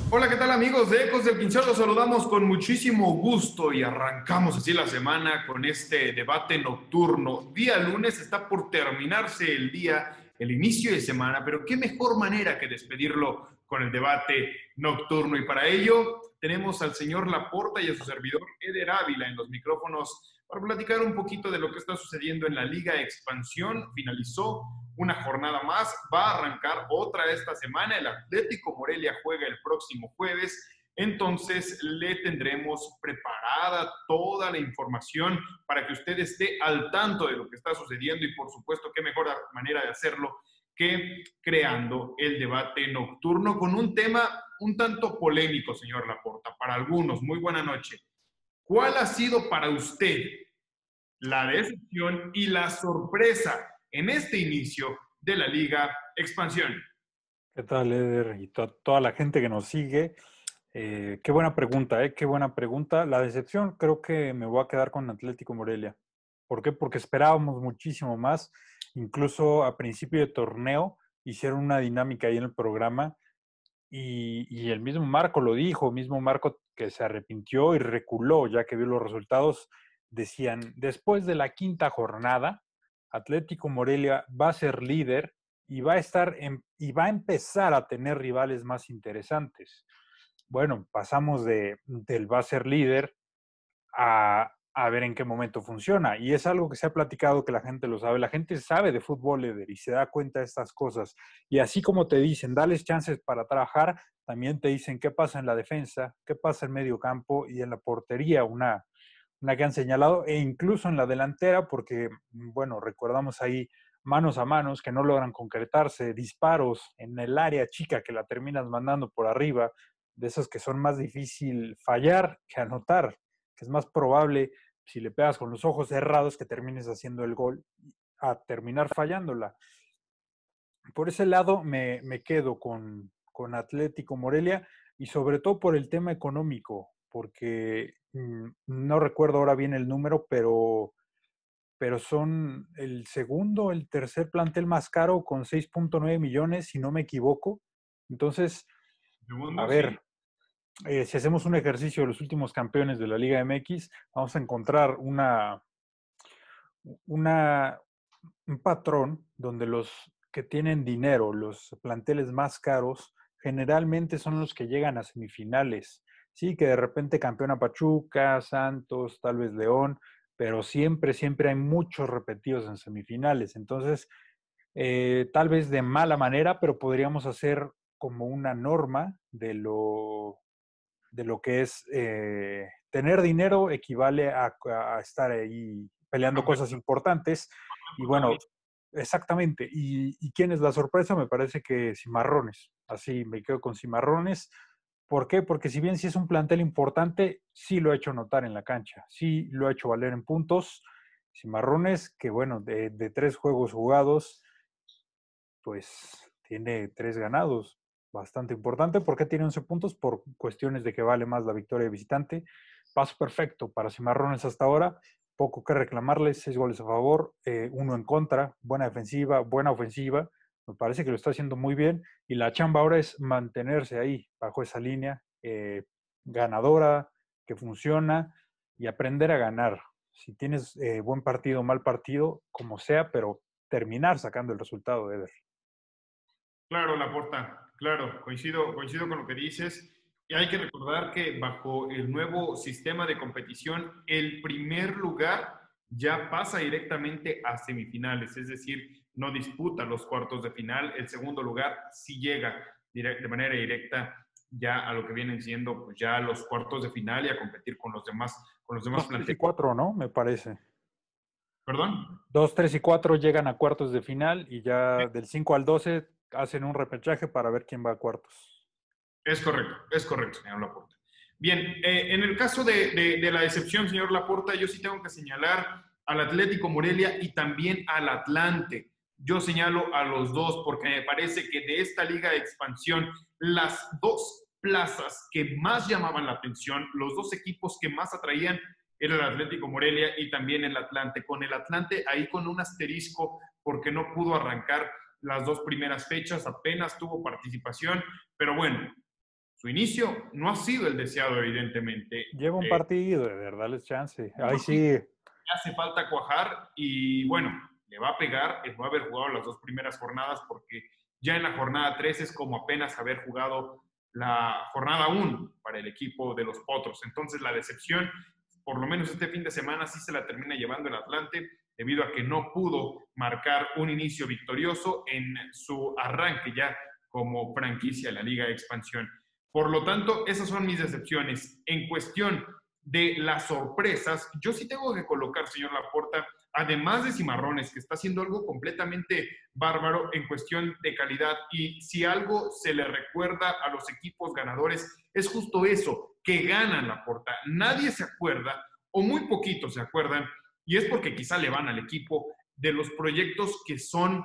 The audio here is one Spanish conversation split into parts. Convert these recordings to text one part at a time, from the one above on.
Hola, ¿qué tal amigos de Ecos del Quinceo? Los saludamos con muchísimo gusto y arrancamos así la semana con este debate nocturno. Día lunes está por terminarse el día, el inicio de semana, pero qué mejor manera que despedirlo con el debate nocturno. Y para ello tenemos al señor Laporta y a su servidor Eder Ávila en los micrófonos para platicar un poquito de lo que está sucediendo en la Liga Expansión. Finalizó una jornada más, va a arrancar otra esta semana. El Atlético Morelia juega el próximo jueves, entonces le tendremos preparada toda la información para que usted esté al tanto de lo que está sucediendo y por supuesto qué mejor manera de hacerlo que creando el debate nocturno con un tema un tanto polémico, señor Laporta, para algunos. Muy buena noche. ¿Cuál ha sido para usted la decepción y la sorpresa en este inicio de la Liga Expansión? ¿Qué tal, Eder? Y toda la gente que nos sigue. Qué buena pregunta, ¿eh? Qué buena pregunta. La decepción creo que me voy a quedar con Atlético Morelia. ¿Por qué? Porque esperábamos muchísimo más. Incluso a principio de torneo hicieron una dinámica ahí en el programa y el mismo Marco lo dijo, mismo Marco que se arrepintió y reculó ya que vio los resultados. Decían, después de la quinta jornada, Atlético Morelia va a ser líder y va a y va a empezar a tener rivales más interesantes. Bueno, pasamos del va a ser líder a ver en qué momento funciona. Y es algo que se ha platicado, que la gente lo sabe. La gente sabe de fútbol, Eder, y se da cuenta de estas cosas. Y así como te dicen, dales chances para trabajar, también te dicen qué pasa en la defensa, qué pasa en medio campo y en la portería, una que han señalado, e incluso en la delantera, porque, bueno, recordamos ahí manos a manos que no logran concretarse, disparos en el área chica que la terminas mandando por arriba, de esos que son más difícil fallar que anotar, que es más probable si le pegas con los ojos cerrados que termines haciendo el gol a terminar fallándola. Por ese lado me quedo con Atlético Morelia y sobre todo por el tema económico, porque no recuerdo ahora bien el número, pero son el segundo, el tercer plantel más caro con 6.9 millones, si no me equivoco. Entonces, a Segundo, sí. ver, si hacemos un ejercicio de los últimos campeones de la Liga MX, vamos a encontrar una, un patrón donde los que tienen dinero, los planteles más caros, generalmente son los que llegan a semifinales. Sí, que de repente campeona Pachuca, Santos, tal vez León, pero siempre hay muchos repetidos en semifinales. Entonces, tal vez de mala manera, pero podríamos hacer como una norma de lo que es tener dinero equivale a estar ahí peleando cosas importantes. Y bueno, Protagonista. exactamente. ¿Y quién es la sorpresa? Me parece que Cimarrones. Así me quedo con Cimarrones. ¿Por qué? Porque si bien sí es un plantel importante, sí lo ha hecho notar en la cancha, sí lo ha hecho valer en puntos. Cimarrones, que bueno, de 3 juegos jugados, pues tiene 3 ganados, bastante importante. ¿Por qué tiene 11 puntos? Por cuestiones de que vale más la victoria de visitante. Paso perfecto para Cimarrones hasta ahora, poco que reclamarle, 6 goles a favor, 1 en contra, buena defensiva, buena ofensiva, me parece que lo está haciendo muy bien y la chamba ahora es mantenerse ahí, bajo esa línea ganadora, que funciona y aprender a ganar. Si tienes buen partido, mal partido, como sea, pero terminar sacando el resultado, Eder. Claro, Laporta, claro, coincido con lo que dices. Y hay que recordar que bajo el nuevo sistema de competición, el primer lugar ya pasa directamente a semifinales, es decir, no disputa los cuartos de final. El segundo lugar sí llega de manera directa ya a lo que vienen siendo pues ya los cuartos de final y a competir con los demás 2, 3 y planteles. 4, ¿no? Me parece. ¿Perdón? 2, 3 y 4 llegan a cuartos de final y ya del 5 al 12 hacen un repechaje para ver quién va a cuartos. Es correcto, señor Laporta. Bien, en el caso de la decepción, señor Laporta, yo sí tengo que señalar al Atlético Morelia y también al Atlante. Yo señalo a los dos porque me parece que de esta liga de expansión, las dos plazas que más llamaban la atención, los dos equipos que más atraían, era el Atlético Morelia y también el Atlante. Con el Atlante ahí con un asterisco porque no pudo arrancar las dos primeras fechas, apenas tuvo participación, pero bueno, Su inicio no ha sido el deseado, evidentemente. Lleva un partido, de verdad, les chance. Ahí sí. Hace falta cuajar y bueno, le va a pegar el no haber jugado las 2 primeras jornadas porque ya en la jornada 3 es como apenas haber jugado la jornada 1 para el equipo de los Potros. Entonces la decepción, por lo menos este fin de semana, sí se la termina llevando el Atlante debido a que no pudo marcar un inicio victorioso en su arranque ya como franquicia de la Liga de Expansión. Por lo tanto, esas son mis decepciones. En cuestión de las sorpresas, yo sí tengo que colocar, señor Laporta, además de Cimarrones, que está haciendo algo completamente bárbaro en cuestión de calidad, y si algo se le recuerda a los equipos ganadores, es justo eso, que ganan Laporta. Nadie se acuerda, o muy poquitos se acuerdan, y es porque quizá le van al equipo de los proyectos que son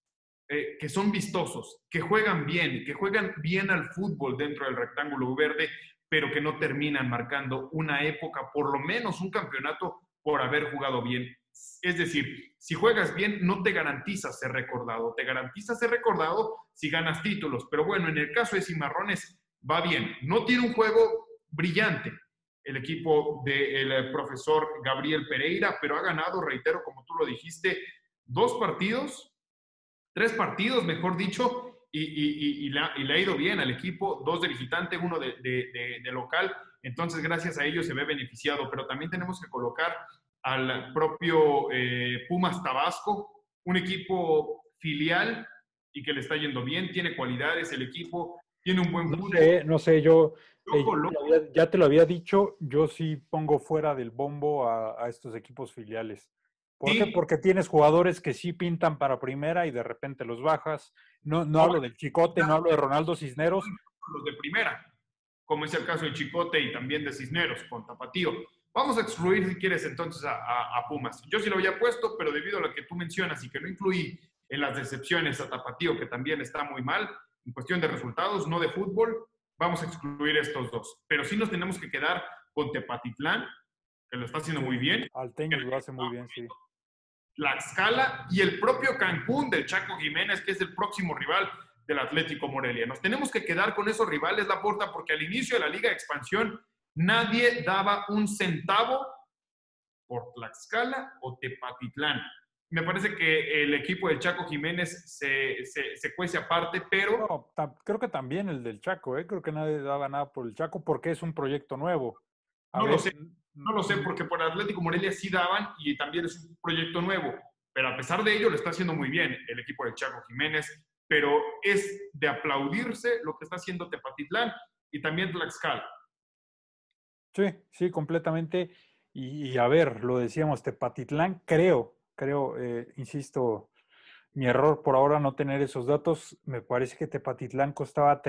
vistosos, que juegan bien al fútbol dentro del rectángulo verde, pero que no terminan marcando una época, por lo menos un campeonato, por haber jugado bien. Es decir, si juegas bien, no te garantiza ser recordado. Te garantiza ser recordado si ganas títulos. Pero bueno, en el caso de Cimarrones, va bien. No tiene un juego brillante el equipo del profesor Gabriel Pereira, pero ha ganado, reitero, como tú lo dijiste, 2 partidos, 3 partidos, mejor dicho, y le ha ido bien al equipo, 2 de visitante, 1 de local. Entonces, gracias a ello se ve beneficiado. Pero también tenemos que colocar al propio Pumas Tabasco, un equipo filial y que le está yendo bien, tiene cualidades, el equipo tiene un buen fútbol. No sé, yo Loco, loco. ya te lo había dicho, yo sí pongo fuera del bombo a estos equipos filiales. ¿Por qué? Sí, Porque tienes jugadores que sí pintan para primera y de repente los bajas. No hablo del Chicote, no hablo de Ronaldo Cisneros. los de primera, como es el caso de Chicote y también de Cisneros con Tapatío. Vamos a excluir, si quieres, entonces a Pumas. Yo sí lo había puesto, pero debido a lo que tú mencionas y que no incluí en las decepciones a Tapatío, que también está muy mal, en cuestión de resultados, no de fútbol, vamos a excluir estos 2. Pero sí nos tenemos que quedar con Tepatitlán, que lo está haciendo muy bien. Alteños lo hace muy bien, sí. Tlaxcala y el propio Cancún del Chaco Jiménez, que es el próximo rival del Atlético Morelia. Nos tenemos que quedar con esos rivales, Laporta, porque al inicio de la Liga de Expansión nadie daba un centavo por Tlaxcala o Tepatitlán. Me parece que el equipo del Chaco Jiménez se cuece aparte, pero... No, creo que también el del Chaco, creo que nadie daba nada por el Chaco porque es un proyecto nuevo. A No ver, lo sé, no lo sé, porque por Atlético Morelia sí daban y también es un proyecto nuevo, pero a pesar de ello lo está haciendo muy bien el equipo del Chaco Jiménez, pero es de aplaudirse lo que está haciendo Tepatitlán y también Tlaxcala. sí, completamente. Y a ver, lo decíamos, Tepatitlán, creo, insisto, mi error por ahora no tener esos datos, me parece que Tepatitlán costaba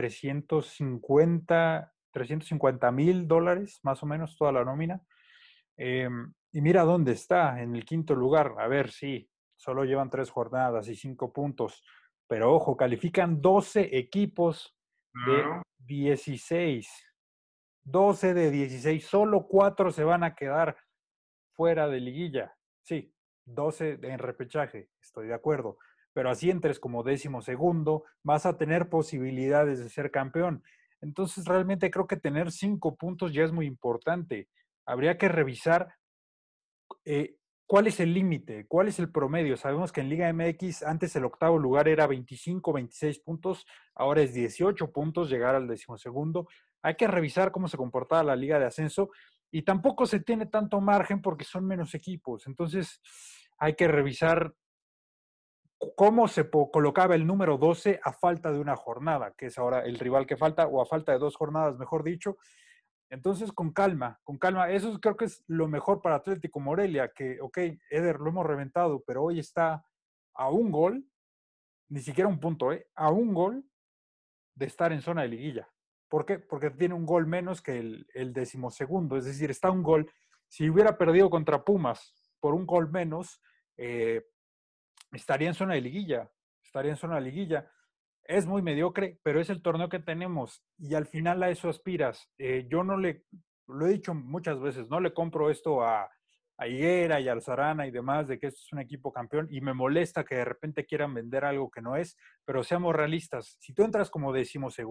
350,000 dólares, más o menos, toda la nómina. Y mira dónde está, en el quinto lugar. A ver, sí, solo llevan 3 jornadas y 5 puntos, pero ojo, califican 12 equipos de Claro. 16. 12 de 16, solo 4 se van a quedar fuera de liguilla. Sí, 12 en repechaje, estoy de acuerdo. Pero así entres como 12º, vas a tener posibilidades de ser campeón. Entonces, realmente creo que tener 5 puntos ya es muy importante. Habría que revisar cuál es el límite, cuál es el promedio. Sabemos que en Liga MX antes el octavo lugar era 25, 26 puntos, ahora es 18 puntos llegar al 12º. Hay que revisar cómo se comportaba la Liga de Ascenso y tampoco se tiene tanto margen porque son menos equipos. Entonces hay que revisar cómo se colocaba el número 12 a falta de una jornada, que es ahora el rival que falta, o a falta de 2 jornadas, mejor dicho. Entonces, con calma, con calma. Eso creo que es lo mejor para Atlético Morelia, que, ok, Eder, lo hemos reventado, pero hoy está a un gol, ni siquiera un punto, a un gol de estar en zona de liguilla. ¿Por qué? Porque tiene un gol menos que el 12º, es decir, está a un gol. Si hubiera perdido contra Pumas por un gol menos, estaría en zona de liguilla, estaría en zona de liguilla. Es muy mediocre, pero es el torneo que tenemos y al final a eso aspiras. Yo no le, lo he dicho muchas veces, no le compro esto a Higuera y a Alzarana y demás de que esto es un equipo campeón y me molesta que de repente quieran vender algo que no es, pero seamos realistas. Si tú entras como 12º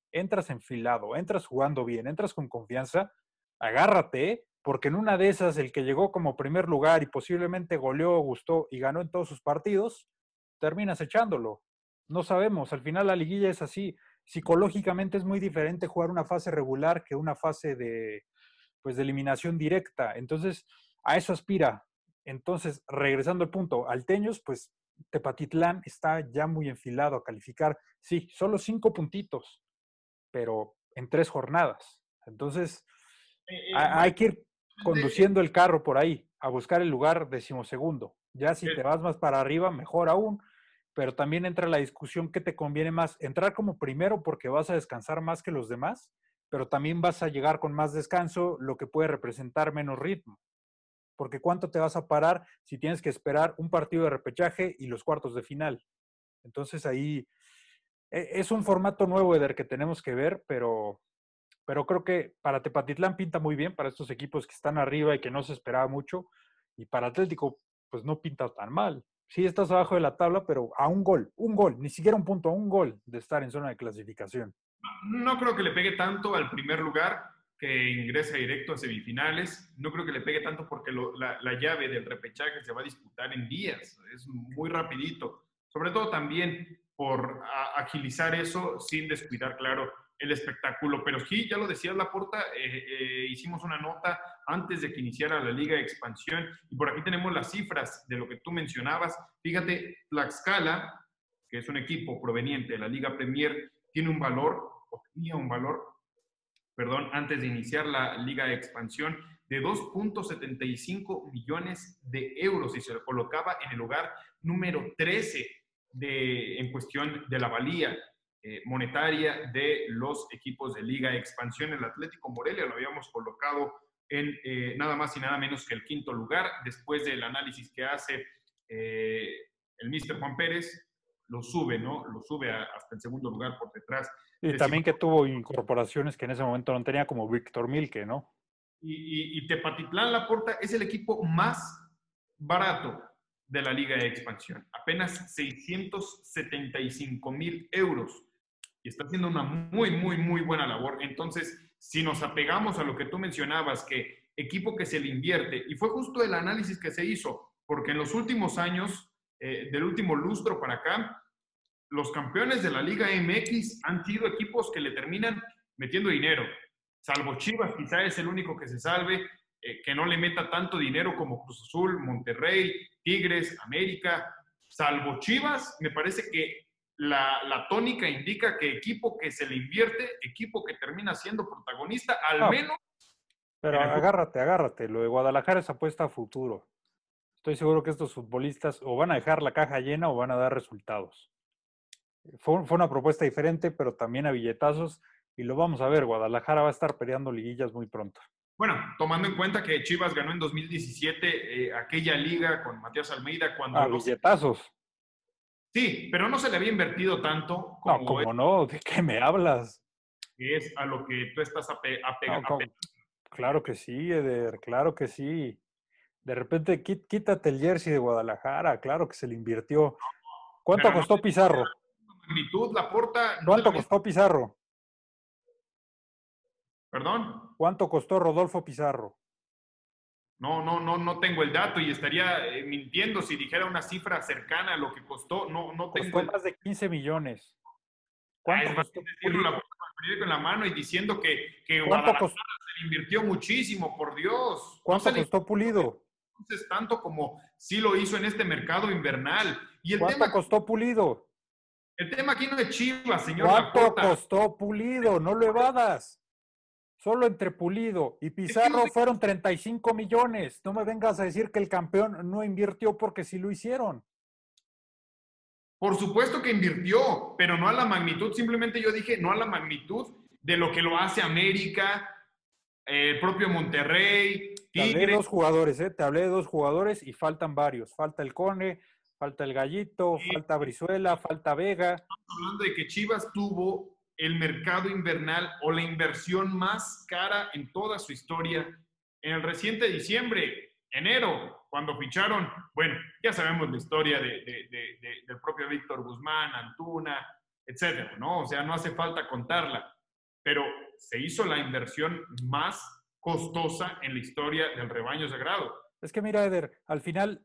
entras enfilado, entras jugando bien, entras con confianza, agárrate, porque en una de esas el que llegó como primer lugar y posiblemente goleó, gustó y ganó en todos sus partidos, terminas echándolo. No sabemos, al final la liguilla es así. Psicológicamente es muy diferente jugar una fase regular que una fase de eliminación directa. Entonces, a eso aspira. Entonces, regresando al punto, Alteños, pues Tepatitlán está ya muy enfilado a calificar. Sí, solo 5 puntitos, pero en 3 jornadas. Entonces, hay Bueno, que ir conduciendo el carro por ahí, a buscar el lugar 12º. Ya si te vas más para arriba, mejor aún, pero también entra la discusión qué te conviene más, entrar como primero porque vas a descansar más que los demás, pero también vas a llegar con más descanso, lo que puede representar menos ritmo. Porque ¿cuánto te vas a parar si tienes que esperar un partido de repechaje y los cuartos de final? Entonces ahí es un formato nuevo, Eder, que tenemos que ver, pero creo que para Tepatitlán pinta muy bien, para estos equipos que están arriba y que no se esperaba mucho, y para Atlético, pues no pinta tan mal. Sí, estás abajo de la tabla, pero a un gol, ni siquiera un punto, a un gol de estar en zona de clasificación. no creo que le pegue tanto al primer lugar, que ingresa directo a semifinales. No creo que le pegue tanto porque la llave del repechaje se va a disputar en días. Es muy rapidito. Sobre todo también por agilizar eso sin descuidar, claro, el espectáculo. Pero sí, ya lo decías, Laporta, hicimos una nota antes de que iniciara la Liga de Expansión y por aquí tenemos las cifras de lo que tú mencionabas. Fíjate, Tlaxcala, que es un equipo proveniente de la Liga Premier, tiene un valor, o tenía un valor, perdón, antes de iniciar la Liga de Expansión, de 2.75 millones de euros y se lo colocaba en el lugar número 13 en cuestión de la valía monetaria de los equipos de Liga de Expansión. El Atlético Morelia lo habíamos colocado en nada más y nada menos que el 5.º lugar, después del análisis que hace el Mister Juan Pérez, lo sube, ¿no? Lo sube hasta el 2.º lugar por detrás. Y también que tuvo incorporaciones que en ese momento no tenía, como Víctor Milke, ¿no? Y Tepatitlán Laporta es el equipo más barato de la Liga de Expansión. Apenas 675,000 euros. Y está haciendo una muy, muy, muy buena labor. Entonces, si nos apegamos a lo que tú mencionabas, que equipo que se le invierte, y fue justo el análisis que se hizo, porque en los últimos años, del último lustro para acá, los campeones de la Liga MX han sido equipos que le terminan metiendo dinero. Salvo Chivas, quizá es el único que se salve, que no le meta tanto dinero como Cruz Azul, Monterrey, Tigres, América. Salvo Chivas, me parece que la tónica indica que equipo que se le invierte, equipo que termina siendo protagonista, al menos. Pero agárrate. Lo de Guadalajara es apuesta a futuro. Estoy seguro que estos futbolistas o van a dejar la caja llena o van a dar resultados. Fue una propuesta diferente, pero también a billetazos. Y lo vamos a ver, Guadalajara va a estar peleando liguillas muy pronto. Bueno, tomando en cuenta que Chivas ganó en 2017 aquella liga con Matías Almeida cuando... billetazos. Sí, pero no se le había invertido tanto como... No, ¿cómo no? ¿De qué me hablas? Es a lo que tú estás apegado. Claro que sí, Eder, claro que sí. De repente quítate el jersey de Guadalajara, claro que se le invirtió. ¿Cuánto costó Pizarro? Magnitud, Laporta. ¿Cuánto costó Pizarro? ¿Perdón? ¿Cuánto costó Rodolfo Pizarro? No tengo el dato y estaría mintiendo si dijera una cifra cercana a lo que costó. No tengo costó más de 15 millones. ¿Cuánto costó Pulido? Con la mano y diciendo que Guadalajara se le invirtió muchísimo, por Dios. ¿Cuánto costó Pulido? Entonces, tanto como sí lo hizo en este mercado invernal. Y el ¿Cuánto costó Pulido? El tema aquí no es Chivas, señor ¿Cuánto Laporta. costó Pulido? No lo evadas. Solo entre Pulido y Pizarro fueron 35 millones. No me vengas a decir que el campeón no invirtió porque sí lo hicieron. Por supuesto que invirtió, pero no a la magnitud. Simplemente yo dije no a la magnitud de lo que lo hace América, el propio Monterrey, Tigres. Te hablé de 2 jugadores, Te hablé de 2 jugadores y faltan varios. Falta el Cone, falta el Gallito, falta Brizuela, falta Vega. Estamos hablando de que Chivas tuvo el mercado invernal o la inversión más cara en toda su historia en el reciente diciembre, enero, cuando ficharon, bueno, ya sabemos la historia del propio Víctor Guzmán, Antuna, etcétera, ¿no? O sea, no hace falta contarla. pero se hizo la inversión más costosa en la historia del rebaño sagrado. Es que mira, Eder, al final,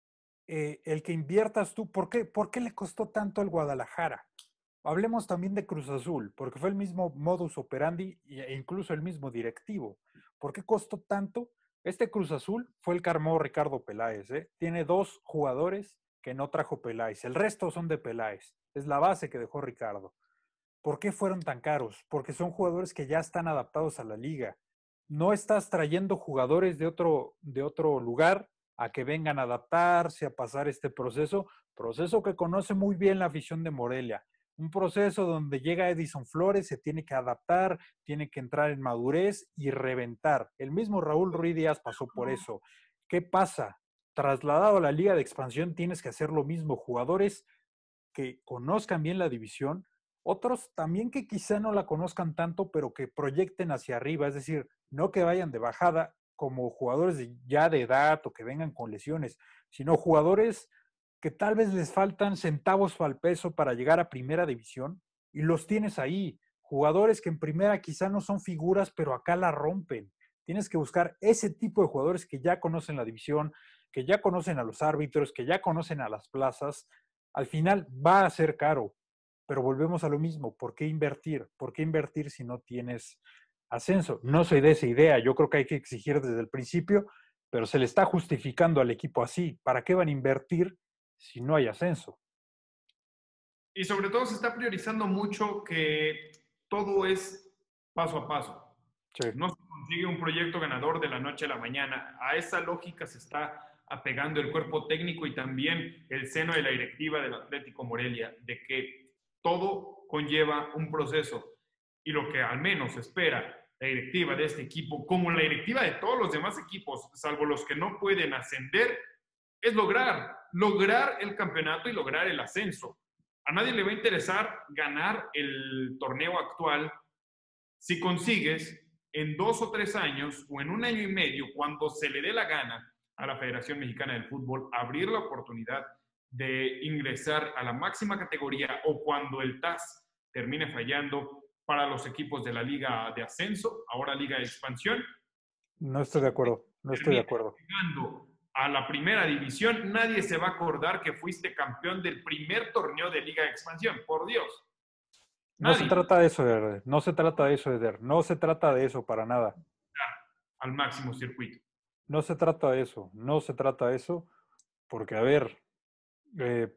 el que inviertas tú, ¿por qué le costó tanto al Guadalajara? Hablemos también de Cruz Azul, porque fue el mismo modus operandi e incluso el mismo directivo. ¿Por qué costó tanto? Este Cruz Azul fue el que armó Ricardo Peláez, ¿eh? Tiene 2 jugadores que no trajo Peláez, el resto son de Peláez. Es la base que dejó Ricardo. ¿Por qué fueron tan caros? Porque son jugadores que ya están adaptados a la liga. No estás trayendo jugadores de otro lugar a que vengan a adaptarse, a pasar este proceso que conoce muy bien la afición de Morelia. Un proceso donde llega Edison Flores, se tiene que adaptar, tiene que entrar en madurez y reventar. El mismo Raúl Ruiz Díaz pasó por eso. ¿Qué pasa? Trasladado a la liga de expansión tienes que hacer lo mismo. Jugadores que conozcan bien la división, otros también que quizá no la conozcan tanto, pero que proyecten hacia arriba, es decir, no que vayan de bajada como jugadores ya de edad o que vengan con lesiones, sino jugadores que tal vez les faltan centavos al peso para llegar a primera división y los tienes ahí. Jugadores que en primera quizá no son figuras, pero acá la rompen. Tienes que buscar ese tipo de jugadores que ya conocen la división, que ya conocen a los árbitros, que ya conocen a las plazas. Al final va a ser caro, pero volvemos a lo mismo. ¿Por qué invertir? ¿Por qué invertir si no tienes ascenso? No soy de esa idea. Yo creo que hay que exigir desde el principio, pero se le está justificando al equipo así. ¿Para qué van a invertir si no hay ascenso? Y sobre todo se está priorizando mucho que todo es paso a paso. Sí. No se consigue un proyecto ganador de la noche a la mañana. A esa lógica se está apegando el cuerpo técnico y también el seno de la directiva del Atlético Morelia, de que todo conlleva un proceso. Y lo que al menos espera la directiva de este equipo, como la directiva de todos los demás equipos, salvo los que no pueden ascender, es lograr el campeonato y lograr el ascenso. A nadie le va a interesar ganar el torneo actual si consigues en 2 o 3 años o en un año y medio, cuando se le dé la gana a la Federación Mexicana del Fútbol, abrir la oportunidad de ingresar a la máxima categoría o cuando el TAS termine fallando para los equipos de la Liga de Ascenso, ahora Liga de Expansión, No estoy de acuerdo, no estoy de termine acuerdo. llegando a la primera división, nadie se va a acordar que fuiste campeón del primer torneo de Liga de Expansión, por Dios. No se Nadie. trata de eso, Eder. No se trata de eso, Eder. No se trata de eso para nada. Al máximo circuito. No se trata de eso. No se trata de eso porque, a ver, eh,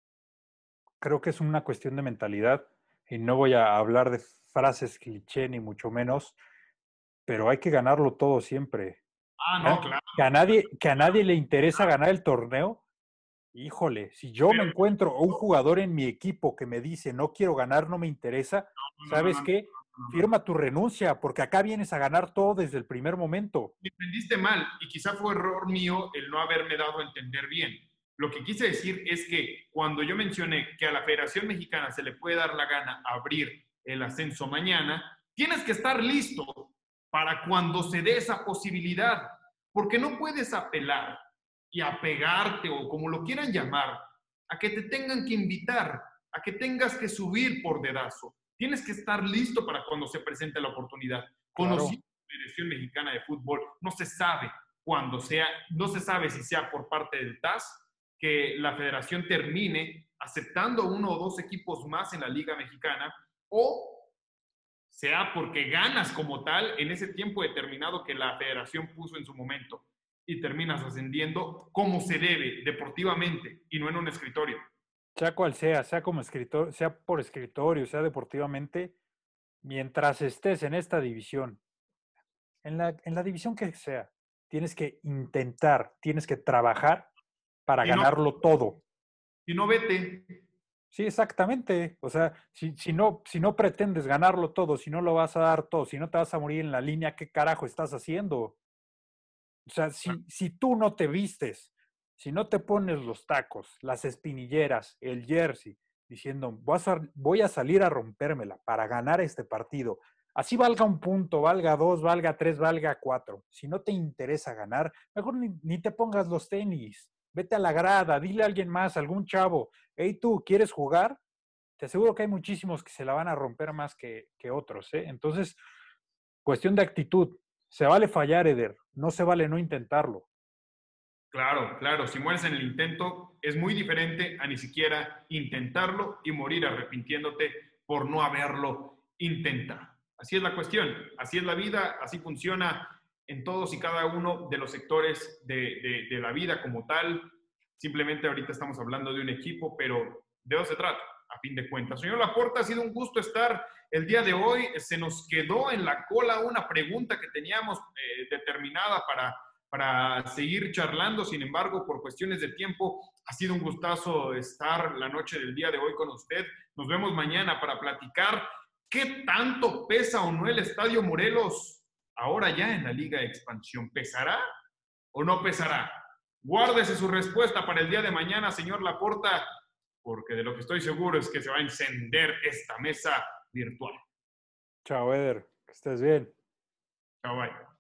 creo que es una cuestión de mentalidad y no voy a hablar de frases cliché ni mucho menos, pero hay que ganarlo todo siempre. Ah, no, claro. Que a nadie le interesa ganar el torneo. Híjole, si yo me Pero, encuentro un jugador en mi equipo que me dice no quiero ganar, no me interesa, no, no, no, ¿sabes no, qué? no, no. Firma tu renuncia, porque acá vienes a ganar todo desde el primer momento. Me entendiste mal y quizá fue error mío el no haberme dado a entender bien. Lo que quise decir es que cuando yo mencioné que a la Federación Mexicana se le puede dar la gana abrir el ascenso mañana, tienes que estar listo para cuando se dé esa posibilidad, porque no puedes apelar y apegarte o como lo quieran llamar, a que te tengan que invitar, a que tengas que subir por dedazo. Tienes que estar listo para cuando se presente la oportunidad. Claro. Conociendo la Federación Mexicana de Fútbol, no se sabe cuándo sea, no se sabe si sea por parte del TAS que la federación termine aceptando 1 o 2 equipos más en la Liga Mexicana o sea porque ganas como tal en ese tiempo determinado que la federación puso en su momento y terminas ascendiendo como se debe, deportivamente y no en un escritorio. Sea cual sea como escritor, sea por escritorio, sea deportivamente, mientras estés en esta división, en la división que sea, tienes que intentar, tienes que trabajar para Si no, ganarlo todo. si no vete, Sí, exactamente. O sea, si no pretendes ganarlo todo, si no lo vas a dar todo, si no te vas a morir en la línea, ¿qué carajo estás haciendo? O sea, si tú no te vistes, si no te pones los tacos, las espinilleras, el jersey, diciendo, voy a salir a rompérmela para ganar este partido, así valga un punto, valga dos, valga tres, valga cuatro. Si no te interesa ganar, mejor ni te pongas los tenis. Vete a la grada, dile a alguien más, algún chavo, hey tú, ¿quieres jugar? te aseguro que hay muchísimos que se la van a romper más que otros, ¿eh? Entonces, cuestión de actitud. Se vale fallar, Eder. No se vale no intentarlo. Claro, claro, si mueres en el intento es muy diferente a ni siquiera intentarlo y morir arrepintiéndote por no haberlo intentado. Así es la cuestión, así es la vida, así funciona en todos y cada uno de los sectores de la vida como tal. Simplemente ahorita estamos hablando de un equipo, pero de eso se trata, a fin de cuentas. Señor Laporta, ha sido un gusto estar el día de hoy. Se nos quedó en la cola una pregunta que teníamos determinada para seguir charlando. Sin embargo, por cuestiones de tiempo, ha sido un gustazo estar la noche del día de hoy con usted. Nos vemos mañana para platicar qué tanto pesa o no el Estadio Morelos ahora ya en la Liga de Expansión. ¿Pesará o no pesará? Guárdese su respuesta para el día de mañana, señor Laporta, porque de lo que estoy seguro es que se va a encender esta mesa virtual. Chao, Eder. Que estés bien. Chao, bye.